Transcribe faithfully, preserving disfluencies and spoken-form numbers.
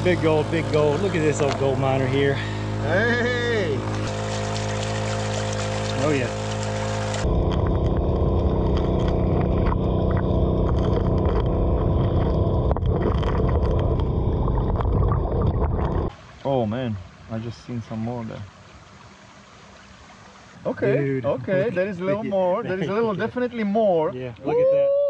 Big gold, big gold. Look at this old gold miner here. Hey! Oh yeah. Oh man, I just seen some more there. Okay, Dude, okay, there is a little more. There is a little, definitely more. Yeah, look at that.